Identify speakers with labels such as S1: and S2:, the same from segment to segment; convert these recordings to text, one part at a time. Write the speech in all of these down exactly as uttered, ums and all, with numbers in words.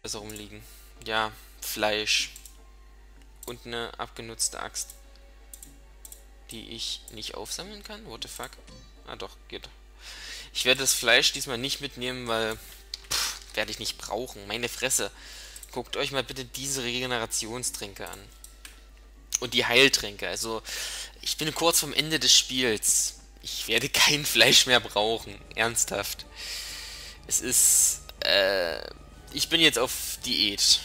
S1: Messer rumliegen. Ja, Fleisch. Und eine abgenutzte Axt, die ich nicht aufsammeln kann. What the fuck? Ah doch, geht. Ich werde das Fleisch diesmal nicht mitnehmen, weil pff, werde ich nicht brauchen. Meine Fresse. Guckt euch mal bitte diese Regenerationstränke an. Und die Heiltränke. Also, ich bin kurz vom Ende des Spiels. Ich werde kein Fleisch mehr brauchen. Ernsthaft. Es ist, äh, ich bin jetzt auf Diät.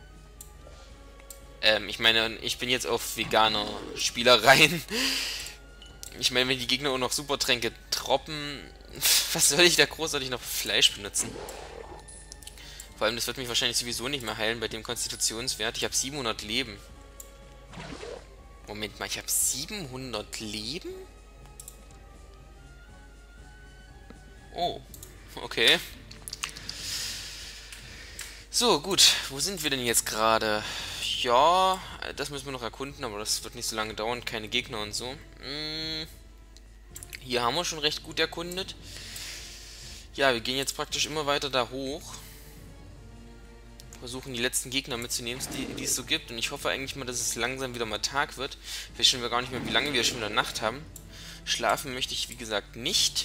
S1: Ähm, ich meine, ich bin jetzt auf veganer Spielereien. Ich meine, wenn die Gegner auch noch Supertränke droppen, was soll ich da großartig noch Fleisch benutzen? Vor allem, das wird mich wahrscheinlich sowieso nicht mehr heilen bei dem Konstitutionswert. Ich habe siebenhundert Leben. Moment mal, ich habe siebenhundert Leben? Oh, okay. So, gut. Wo sind wir denn jetzt gerade? Ja, das müssen wir noch erkunden, aber das wird nicht so lange dauern. Keine Gegner und so. Hm, hier haben wir schon recht gut erkundet. Ja, wir gehen jetzt praktisch immer weiter da hoch. Versuchen die letzten Gegner mitzunehmen, die, die es so gibt. Und ich hoffe eigentlich mal, dass es langsam wieder mal Tag wird. Wissen wir gar nicht mehr, wie lange wir schon in der Nacht haben. Schlafen möchte ich, wie gesagt, nicht.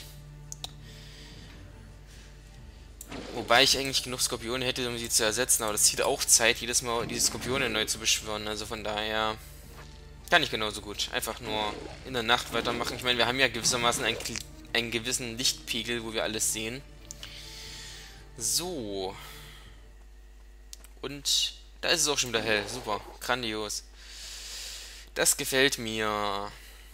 S1: Wobei ich eigentlich genug Skorpione hätte, um sie zu ersetzen. Aber das zieht auch Zeit, jedes Mal diese Skorpione neu zu beschwören. Also von daher kann ich genauso gut. Einfach nur in der Nacht weitermachen. Ich meine, wir haben ja gewissermaßen einen, einen gewissen Lichtpegel, wo wir alles sehen. So. Und da ist es auch schon wieder hell. Super. Grandios. Das gefällt mir.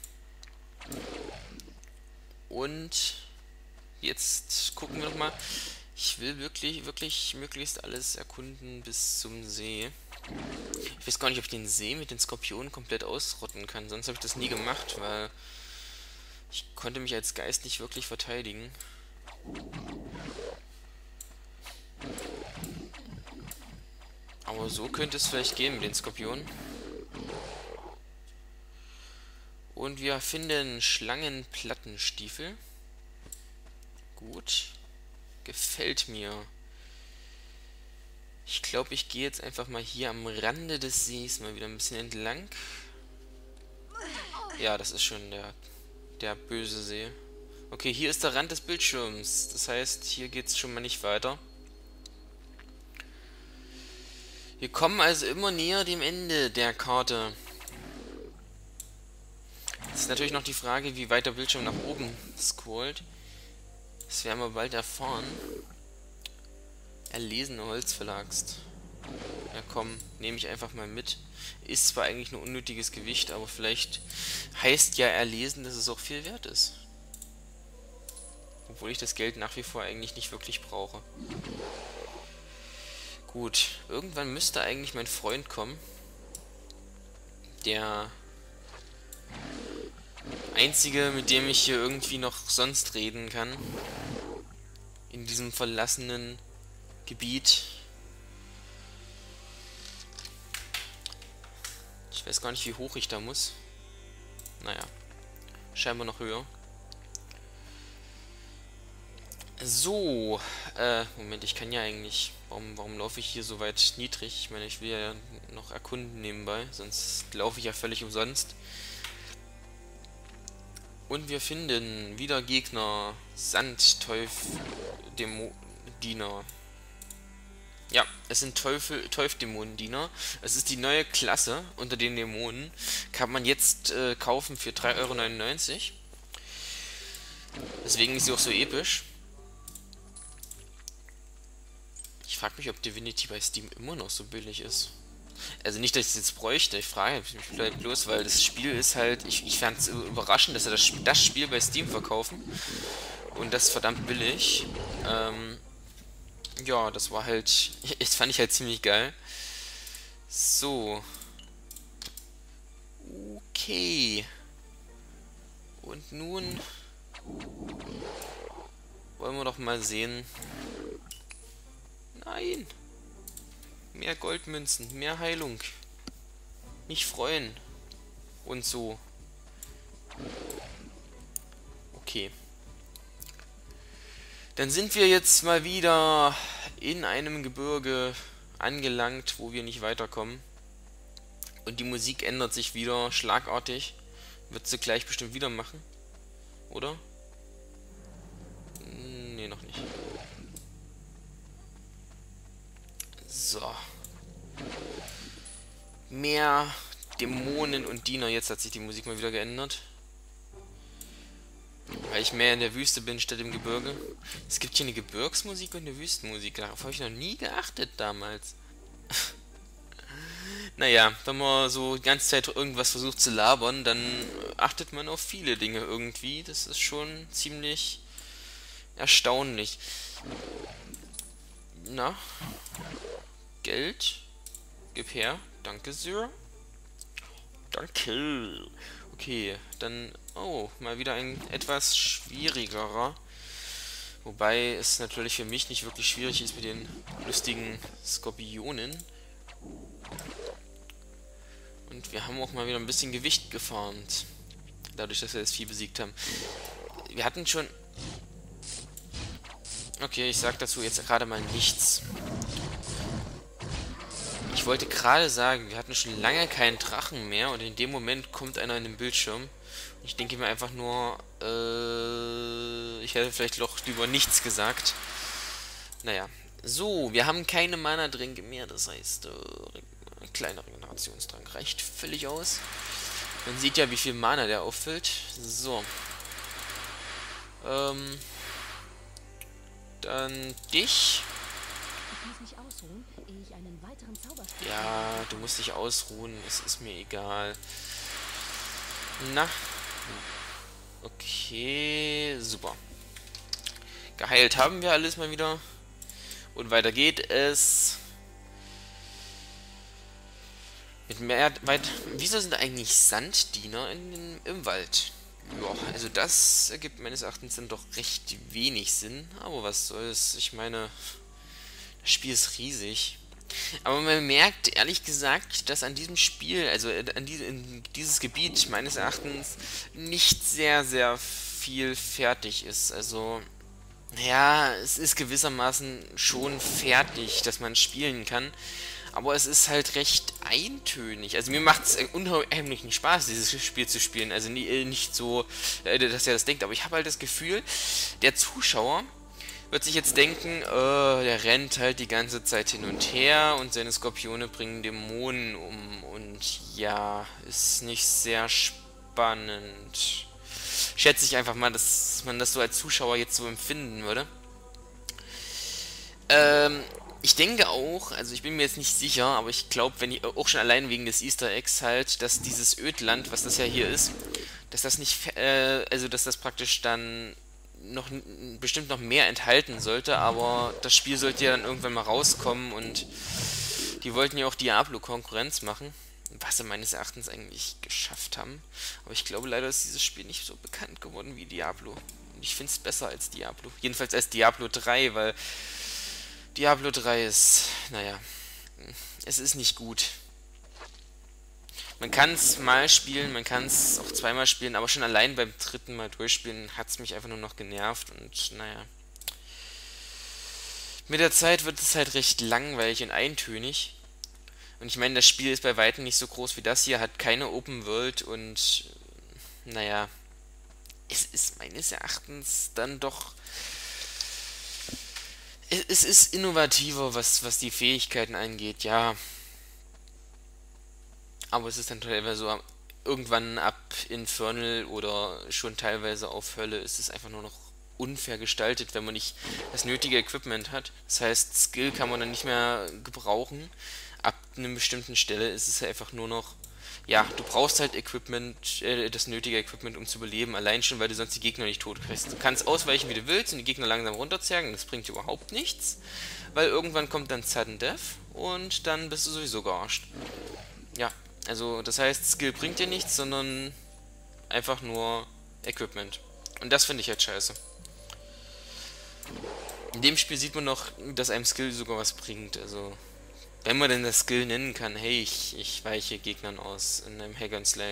S1: Und jetzt gucken wir nochmal. Ich will wirklich, wirklich möglichst alles erkunden bis zum See. Ich weiß gar nicht, ob ich den See mit den Skorpionen komplett ausrotten kann. Sonst habe ich das nie gemacht, weil ich konnte mich als Geist nicht wirklich verteidigen. Aber so könnte es vielleicht gehen mit den Skorpionen. Und wir finden Schlangenplattenstiefel. Gut. Gefällt mir. Ich glaube, ich gehe jetzt einfach mal hier am Rande des Sees mal wieder ein bisschen entlang. Ja, das ist schon der, der böse See. Okay, hier ist der Rand des Bildschirms. Das heißt, hier geht es schon mal nicht weiter. Wir kommen also immer näher dem Ende der Karte. Jetzt ist natürlich noch die Frage, wie weit der Bildschirm nach oben scrollt. Das werden wir bald erfahren. Erlesene Holzverlagst. Ja komm, nehme ich einfach mal mit. Ist zwar eigentlich nur unnötiges Gewicht, aber vielleicht heißt ja erlesen, dass es auch viel wert ist. Obwohl ich das Geld nach wie vor eigentlich nicht wirklich brauche. Gut, irgendwann müsste eigentlich mein Freund kommen. Der einzige, mit dem ich hier irgendwie noch sonst reden kann. In diesem verlassenen Gebiet. Ich weiß gar nicht, wie hoch ich da muss. Naja, scheinbar noch höher. So, äh, Moment, ich kann ja eigentlich... Warum, warum laufe ich hier so weit niedrig? Ich meine, ich will ja noch erkunden nebenbei, sonst laufe ich ja völlig umsonst. Und wir finden wieder Gegner. Sandteufel-Diener. Ja, es sind Teufel, Teufdämonendiener. Es ist die neue Klasse unter den Dämonen. Kann man jetzt äh, kaufen für drei Euro neunundneunzig. Deswegen ist sie auch so episch. Ich frage mich, ob Divinity bei Steam immer noch so billig ist. Also nicht, dass ich es jetzt bräuchte, ich frage mich vielleicht bloß, weil das Spiel ist halt... Ich, ich fand es überraschend, dass sie das, das Spiel bei Steam verkaufen. Und das verdammt billig. Ähm, ja, das war halt... Das fand ich halt ziemlich geil. So. Okay. Und nun... Wollen wir doch mal sehen... Nein! Mehr Goldmünzen, mehr Heilung. Mich freuen. Und so. Okay. Dann sind wir jetzt mal wieder in einem Gebirge angelangt, wo wir nicht weiterkommen. Und die Musik ändert sich wieder schlagartig. Wird sie gleich bestimmt wieder machen. Oder? Nee, noch nicht. So. Mehr Dämonen und Diener. Jetzt hat sich die Musik mal wieder geändert. Weil ich mehr in der Wüste bin statt im Gebirge. Es gibt hier eine Gebirgsmusik und eine Wüstenmusik. Darauf habe ich noch nie geachtet damals. Naja, wenn man so die ganze Zeit irgendwas versucht zu labern, dann achtet man auf viele Dinge irgendwie. Das ist schon ziemlich erstaunlich. Na? Geld? Gib her. Danke, Sir. Danke. Okay, dann... Oh, mal wieder ein etwas schwierigerer. Wobei es natürlich für mich nicht wirklich schwierig ist mit den lustigen Skorpionen. Und wir haben auch mal wieder ein bisschen Gewicht gefarmt. Dadurch, dass wir das Vieh besiegt haben. Wir hatten schon... Okay, ich sag dazu jetzt gerade mal nichts. Ich wollte gerade sagen, wir hatten schon lange keinen Drachen mehr und in dem Moment kommt einer in den Bildschirm. Ich denke mir einfach nur, äh, ich hätte vielleicht doch lieber nichts gesagt. Naja. So, wir haben keine Mana-Tränke mehr, das heißt, äh, ein kleiner Regenerationstrank reicht völlig aus. Man sieht ja, wie viel Mana der auffüllt. So. Ähm. Dann dich.
S2: Ich muss mich ausruhen, ehe ich einen weiteren Zauberspruch.
S1: Ja, du musst dich ausruhen, es ist mir egal. Na. Okay, super. Geheilt haben wir alles mal wieder. Und weiter geht es. Mit mehr weit. Wieso sind eigentlich Sanddiener in, in, im Wald? Ja, also das ergibt meines Erachtens dann doch recht wenig Sinn. Aber was soll's? Ich meine, das Spiel ist riesig. Aber man merkt ehrlich gesagt, dass an diesem Spiel, also an die, in dieses Gebiet meines Erachtens nicht sehr, sehr viel fertig ist. Also, ja, es ist gewissermaßen schon fertig, dass man spielen kann. Aber es ist halt recht eintönig. Also mir macht es unheimlichen Spaß, dieses Spiel zu spielen. Also nie, nicht so, dass er das denkt. Aber ich habe halt das Gefühl, der Zuschauer wird sich jetzt denken, äh, der rennt halt die ganze Zeit hin und her und seine Skorpione bringen Dämonen um. Und ja, ist nicht sehr spannend. Schätze ich einfach mal, dass man das so als Zuschauer jetzt so empfinden würde. Ähm, ich denke auch, also ich bin mir jetzt nicht sicher, aber ich glaube, wenn ich auch schon allein wegen des Easter Eggs halt, dass dieses Ödland, was das ja hier ist, dass das nicht, äh, also dass das praktisch dann noch bestimmt noch mehr enthalten sollte, aber das Spiel sollte ja dann irgendwann mal rauskommen und die wollten ja auch Diablo Konkurrenz machen, was sie meines Erachtens eigentlich geschafft haben. Aber ich glaube leider ist dieses Spiel nicht so bekannt geworden wie Diablo. Und ich finde es besser als Diablo. Jedenfalls als Diablo drei, weil Diablo drei ist, naja, es ist nicht gut. Man kann es mal spielen, man kann es auch zweimal spielen, aber schon allein beim dritten Mal durchspielen hat es mich einfach nur noch genervt und naja. Mit der Zeit wird es halt recht langweilig und eintönig. Und ich meine, das Spiel ist bei weitem nicht so groß wie das hier, hat keine Open World und naja, es ist meines Erachtens dann doch... Es ist innovativer, was, was die Fähigkeiten angeht, ja. Aber es ist dann teilweise so, irgendwann ab Infernal oder schon teilweise auf Hölle ist es einfach nur noch unfair gestaltet, wenn man nicht das nötige Equipment hat. Das heißt, Skill kann man dann nicht mehr gebrauchen. Ab einer bestimmten Stelle ist es einfach nur noch, ja, du brauchst halt Equipment, äh, das nötige Equipment, um zu überleben, allein schon, weil du sonst die Gegner nicht tot kriegst. Du kannst ausweichen, wie du willst und die Gegner langsam runterzergen, das bringt dir überhaupt nichts, weil irgendwann kommt dann Sudden Death und dann bist du sowieso gearscht. Ja, also das heißt, Skill bringt dir nichts, sondern einfach nur Equipment. Und das finde ich halt scheiße. In dem Spiel sieht man noch, dass einem Skill sogar was bringt, also... Wenn man denn das Skill nennen kann, hey, ich, ich weiche Gegnern aus in einem Hack and Slay.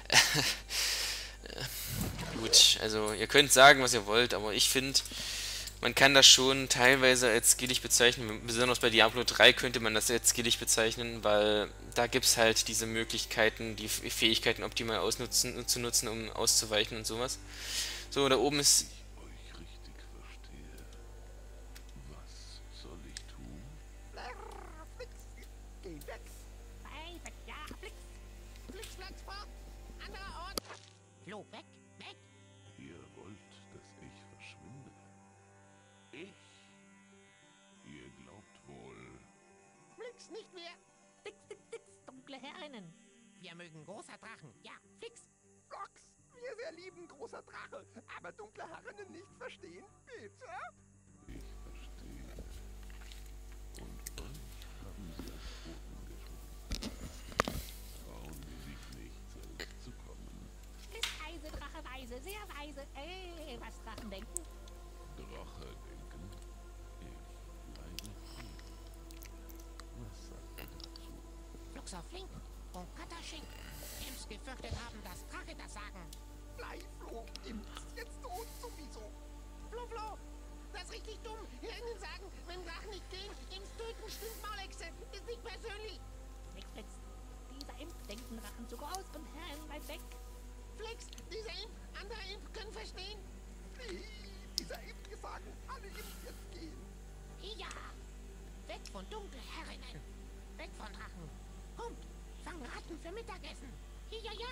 S1: Gut, also ihr könnt sagen, was ihr wollt, aber ich finde, Man kann das schon teilweise als skillig bezeichnen, besonders bei Diablo drei könnte man das als skillig bezeichnen, weil da gibt es halt diese Möglichkeiten, die Fähigkeiten optimal ausnutzen, zu nutzen, um auszuweichen und sowas. So, da oben ist...
S3: Euch richtig verstehe. Was soll ich tun?
S4: Brrr, Flix, geh weg.
S5: Ei, weg, ja, Flix.
S4: Flix, Flix, vor. Anderer Ort.
S5: Flo, weg, weg.
S3: Ihr wollt, dass ich verschwinde? Ich? Ihr glaubt wohl...
S4: Flix, nicht mehr.
S5: Dix, dix, dix, dunkle Herrinnen. Wir mögen großer Drachen. Ja, Flix.
S4: Rox, wir sehr lieben, großer Drache. Aber dunkle Herrinnen nicht verstehen, bitte?
S3: Ich verstehe. Und euch haben sie als Boten geschworen. Trauen sie sich nicht, selbst zu kommen.
S5: Ist weise, Drache, weise, sehr weise. Ey, was Drachen denken?
S3: Drache denken? Ich bleibe hier. Was sagt ihr dazu?
S5: Fluxer Flink und Kataschink. Imps gefürchtet haben, dass Drache das sagen.
S4: Bleib, Flo, Imp ist jetzt tot sowieso.
S5: Flo, Flo, das ist richtig dumm. Herrinnen sagen, wenn Drachen nicht gehen, Imps töten, stimmt Maulechse. Ist nicht persönlich. Flix, Flix, dieser Imp denken Drachen zu groß und Herren weit weg. Flix, dieser Imp, andere Imp können verstehen.
S4: Nee, dieser Imp, wir sagen, alle Imps jetzt gehen.
S5: Ja, weg von dunklen Herrinnen. Weg von Drachen. Kommt, fang Ratten für Mittagessen. Ja, ja.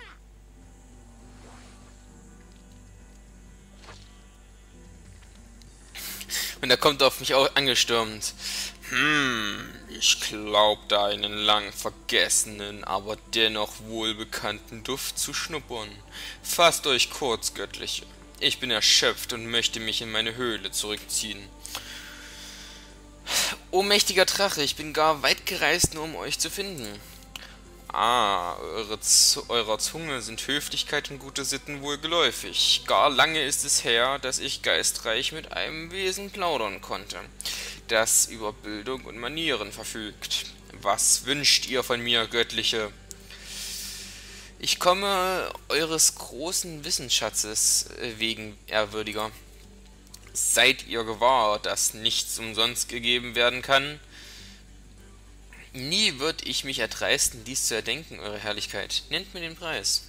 S1: Und er kommt auf mich auch angestürmt. Hm, ich glaub, da einen lang vergessenen, aber dennoch wohlbekannten Duft zu schnuppern. Fasst euch kurz, Göttliche. Ich bin erschöpft und möchte mich in meine Höhle zurückziehen. O mächtiger Drache, ich bin gar weit gereist, nur um euch zu finden. Ah, eure Z eurer Zunge sind Höflichkeit und gute Sitten wohl geläufig. Gar lange ist es her, dass ich geistreich mit einem Wesen plaudern konnte, das über Bildung und Manieren verfügt. Was wünscht ihr von mir, Göttliche? Ich komme eures großen Wissensschatzes wegen, Ehrwürdiger. Seid ihr gewahr, dass nichts umsonst gegeben werden kann? Nie würd ich mich erdreisten, dies zu erdenken, eure Herrlichkeit. Nennt mir den Preis.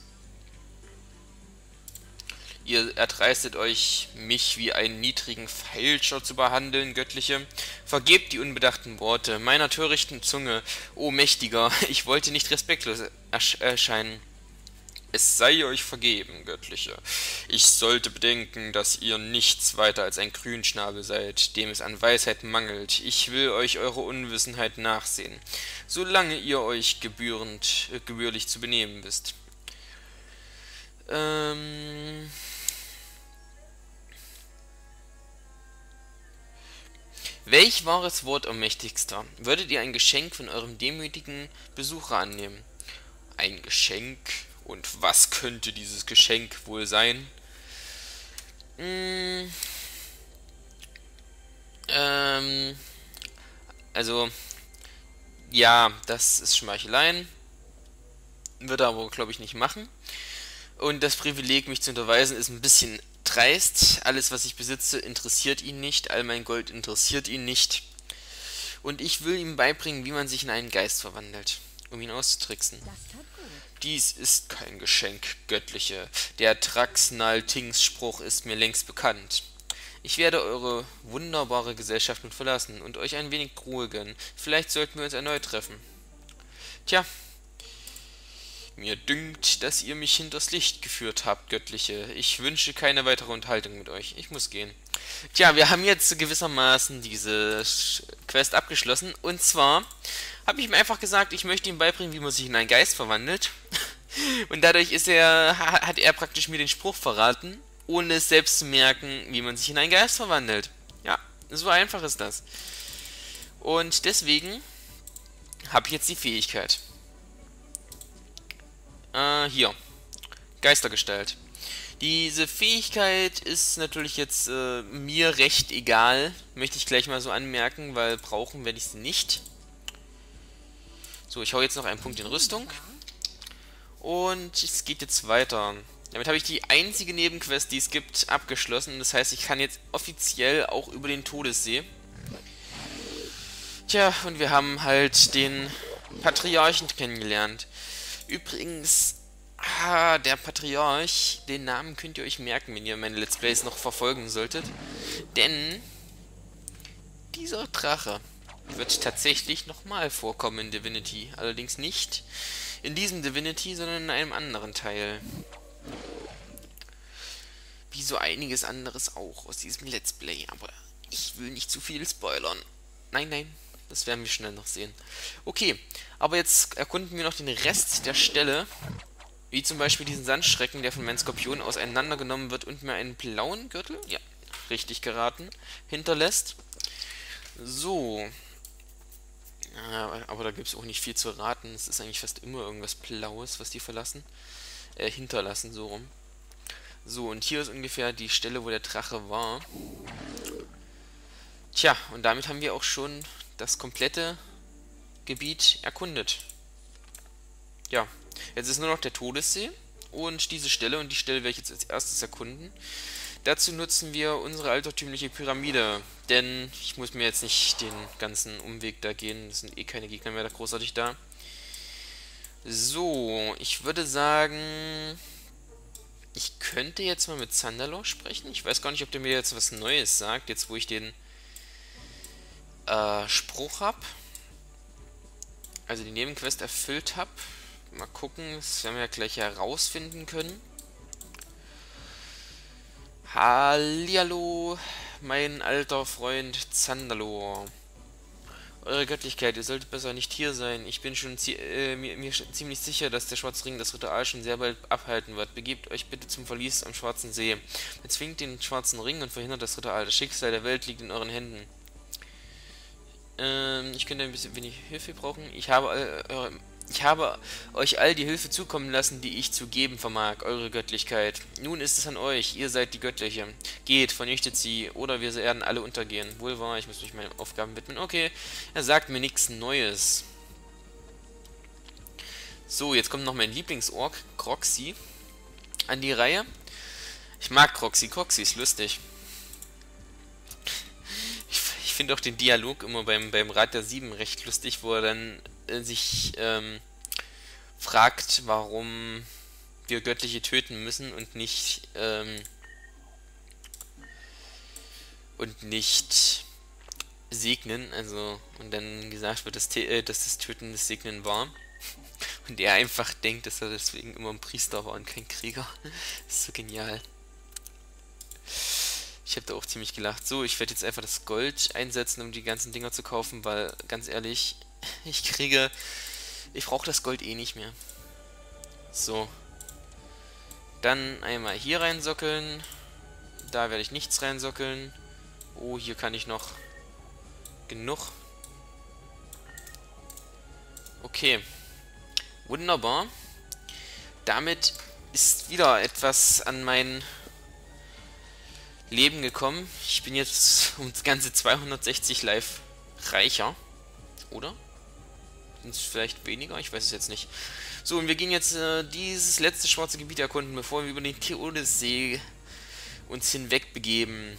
S1: Ihr erdreistet euch, mich wie einen niedrigen Feilscher zu behandeln, Göttliche. Vergebt die unbedachten Worte meiner törichten Zunge, o Mächtiger, ich wollte nicht respektlos ersch erscheinen. Es sei euch vergeben, Göttliche. Ich sollte bedenken, dass ihr nichts weiter als ein Grünschnabel seid, dem es an Weisheit mangelt. Ich will euch eure Unwissenheit nachsehen, solange ihr euch gebührend, äh, gebührlich zu benehmen wisst. Ähm... Welch wahres Wort, o Mächtigster, würdet ihr ein Geschenk von eurem demütigen Besucher annehmen? Ein Geschenk? Und was könnte dieses Geschenk wohl sein? Hm, ähm, also, ja, das ist Schmeicheleien. Wird er aber, glaube ich, nicht machen. Und das Privileg, mich zu unterweisen, ist ein bisschen dreist. Alles, was ich besitze, interessiert ihn nicht. All mein Gold interessiert ihn nicht. Und ich will ihm beibringen, wie man sich in einen Geist verwandelt, um ihn auszutricksen.
S2: Das tat gut.
S1: Dies ist kein Geschenk, Göttliche. Der Traxnal-Tings-Spruch ist mir längst bekannt. Ich werde eure wunderbare Gesellschaft nun verlassen und euch ein wenig Ruhe gönnen. Vielleicht sollten wir uns erneut treffen. Tja, mir dünkt, dass ihr mich hinters Licht geführt habt, Göttliche. Ich wünsche keine weitere Unterhaltung mit euch. Ich muss gehen. Tja, wir haben jetzt gewissermaßen diese Quest abgeschlossen. Und zwar habe ich ihm einfach gesagt, ich möchte ihm beibringen, wie man sich in einen Geist verwandelt. Und dadurch ist er, hat er praktisch mir den Spruch verraten, ohne es selbst zu merken, wie man sich in einen Geist verwandelt. Ja, so einfach ist das. Und deswegen habe ich jetzt die Fähigkeit. Äh, hier. Geistergestalt. Diese Fähigkeit ist natürlich jetzt äh, mir recht egal. Möchte ich gleich mal so anmerken, weil brauchen werde ich sie nicht. So, ich hau jetzt noch einen Punkt in Rüstung. Und es geht jetzt weiter. Damit habe ich die einzige Nebenquest, die es gibt, abgeschlossen. Das heißt, ich kann jetzt offiziell auch über den Todessee. Tja, und wir haben halt den Patriarchen kennengelernt. Übrigens, ah, der Patriarch, den Namen könnt ihr euch merken, wenn ihr meine Let's Plays noch verfolgen solltet. Denn dieser Drache wird tatsächlich nochmal vorkommen in Divinity. Allerdings nicht in diesem Divinity, sondern in einem anderen Teil. Wie so einiges anderes auch aus diesem Let's Play. Aber ich will nicht zu viel spoilern. Nein, nein, das werden wir schnell noch sehen. Okay, aber jetzt erkunden wir noch den Rest der Stelle. Wie zum Beispiel diesen Sandschrecken, der von meinem Skorpion auseinandergenommen wird und mir einen blauen Gürtel, ja, richtig geraten, hinterlässt. So. Ja, aber da gibt es auch nicht viel zu raten. Es ist eigentlich fast immer irgendwas Blaues, was die verlassen. Äh, hinterlassen, so rum. So, und hier ist ungefähr die Stelle, wo der Drache war. Tja, und damit haben wir auch schon das komplette Gebiet erkundet. Ja, jetzt ist nur noch der Todessee und diese Stelle, und die Stelle werde ich jetzt als erstes erkunden. Dazu nutzen wir unsere altertümliche Pyramide, denn ich muss mir jetzt nicht den ganzen Umweg da gehen, es sind eh keine Gegner mehr da großartig da. So, ich würde sagen, ich könnte jetzt mal mit Zandalor sprechen. Ich weiß gar nicht, ob der mir jetzt was Neues sagt, jetzt wo ich den äh, Spruch habe. Also die Nebenquest erfüllt habe. Mal gucken, das werden wir ja gleich herausfinden können. Hallihallo, mein alter Freund Zandalor. Eure Göttlichkeit, ihr solltet besser nicht hier sein. Ich bin schon äh, mir, mir ziemlich sicher, dass der Schwarze Ring das Ritual schon sehr bald abhalten wird. Begebt euch bitte zum Verlies am Schwarzen See. Bezwingt den Schwarzen Ring und verhindert das Ritual. Das Schicksal der Welt liegt in euren Händen. Ähm, ich könnte ein bisschen wenig Hilfe brauchen. Ich habe äh, eure... Ich habe euch all die Hilfe zukommen lassen, die ich zu geben vermag, eure Göttlichkeit. Nun ist es an euch, ihr seid die Göttliche. Geht, vernichtet sie, oder wir werden alle untergehen. Wohl wahr, ich muss mich meinen Aufgaben widmen. Okay, er sagt mir nichts Neues. So, jetzt kommt noch mein Lieblingsork, Croxy, an die Reihe. Ich mag Croxy, Croxy ist lustig. Ich, ich finde auch den Dialog immer beim, beim Rat der Sieben recht lustig, wo er dann sich ähm, fragt, warum wir Göttliche töten müssen und nicht ähm, und nicht segnen, also und dann gesagt wird, dass, äh, dass das Töten das Segnen war und er einfach denkt, dass er deswegen immer ein Priester war und kein Krieger. Das ist so genial. Ich habe da auch ziemlich gelacht. So, ich werde jetzt einfach das Gold einsetzen, um die ganzen Dinger zu kaufen, weil, ganz ehrlich, ich kriege... Ich brauche das Gold eh nicht mehr. So. Dann einmal hier reinsockeln. Da werde ich nichts reinsockeln. Oh, hier kann ich noch genug. Okay. Wunderbar. Damit ist wieder etwas an mein Leben gekommen. Ich bin jetzt um das ganze zweihundertsechzig live reicher. Oder? Sind es vielleicht weniger? Ich weiß es jetzt nicht. So, und wir gehen jetzt äh, dieses letzte schwarze Gebiet erkunden, bevor wir über den Todessee uns hinweg begeben.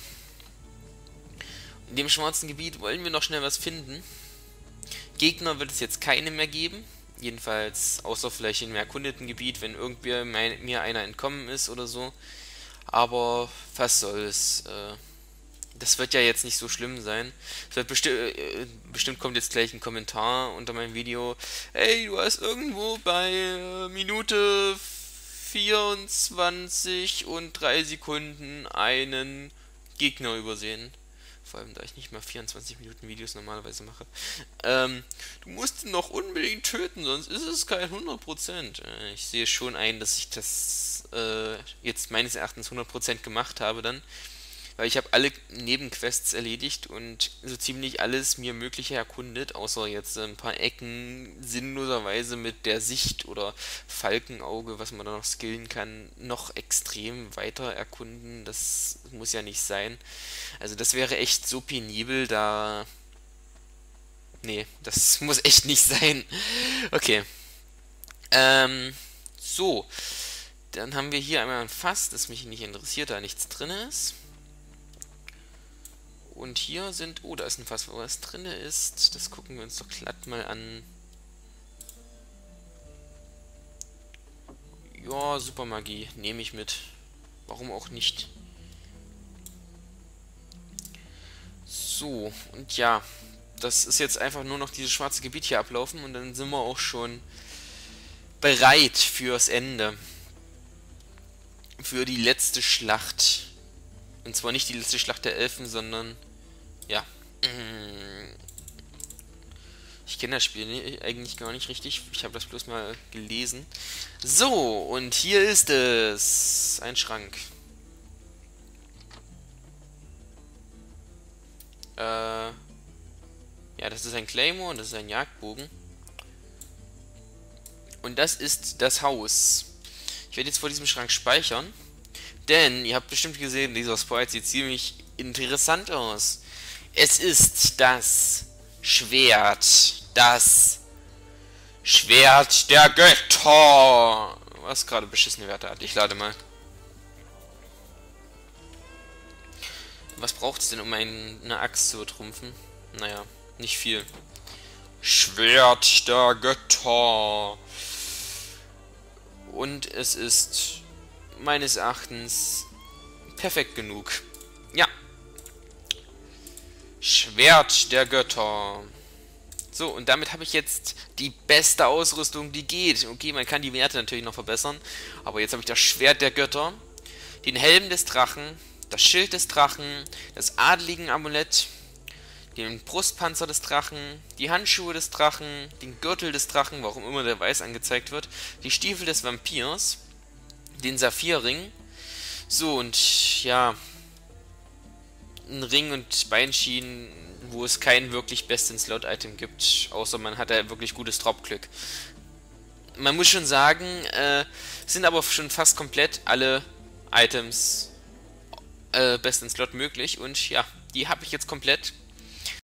S1: In dem schwarzen Gebiet wollen wir noch schnell was finden. Gegner wird es jetzt keine mehr geben. Jedenfalls, außer vielleicht in einem erkundeten Gebiet, wenn irgendwie mein, mir einer entkommen ist oder so. Aber was soll's, äh... das wird ja jetzt nicht so schlimm sein. Es wird besti äh, bestimmt kommt jetzt gleich ein Kommentar unter meinem Video. Ey, du hast irgendwo bei äh, Minute vierundzwanzig und drei Sekunden einen Gegner übersehen. Vor allem, da ich nicht mal vierundzwanzig Minuten Videos normalerweise mache. Ähm, du musst ihn noch unbedingt töten, sonst ist es kein hundert Prozent. Äh, ich sehe schon ein, dass ich das äh, jetzt meines Erachtens hundert Prozent gemacht habe dann. Weil ich habe alle Nebenquests erledigt und so ziemlich alles mir Mögliche erkundet, außer jetzt ein paar Ecken sinnloserweise mit der Sicht oder Falkenauge, was man da noch skillen kann, noch extrem weiter erkunden. Das muss ja nicht sein. Also das wäre echt so penibel, da... Nee, das muss echt nicht sein. Okay. Ähm, so. Dann haben wir hier einmal ein Fass, das mich nicht interessiert, da nichts drin ist. Und hier sind... Oh, da ist ein Fass, wo was drin ist. Das gucken wir uns doch glatt mal an. Ja, Supermagie. Nehme ich mit. Warum auch nicht? So, und ja. Das ist jetzt einfach nur noch dieses schwarze Gebiet hier ablaufen. Und dann sind wir auch schon bereit fürs Ende. Für die letzte Schlacht. Und zwar nicht die letzte Schlacht der Elfen, sondern... Ja. Ich kenne das Spiel eigentlich gar nicht richtig. Ich habe das bloß mal gelesen. So, und hier ist es. Ein Schrank. Äh... Ja, das ist ein Claymore und das ist ein Jagdbogen. Und das ist das Haus. Ich werde jetzt vor diesem Schrank speichern. Denn, ihr habt bestimmt gesehen, dieser Sprite sieht ziemlich interessant aus. Es ist das Schwert. Das Schwert der Götter. Was gerade beschissene Werte hat. Ich lade mal. Was braucht es denn, um eine Axt zu trumpfen? Naja, nicht viel. Schwert der Götter. Und es ist meines Erachtens perfekt genug. Ja. Schwert der Götter. So, und damit habe ich jetzt die beste Ausrüstung, die geht. Okay, man kann die Werte natürlich noch verbessern. Aber jetzt habe ich das Schwert der Götter, den Helm des Drachen, das Schild des Drachen, das adligen Amulett, den Brustpanzer des Drachen, die Handschuhe des Drachen, den Gürtel des Drachen, warum immer der weiß angezeigt wird, die Stiefel des Vampirs, den Saphirring. So, und ja, ein Ring und Beinschienen, wo es kein wirklich Best-in-Slot-Item gibt, außer man hat da wirklich gutes Dropglück. Man muss schon sagen, äh, sind aber schon fast komplett alle Items äh, Best-in-Slot möglich und ja, die habe ich jetzt komplett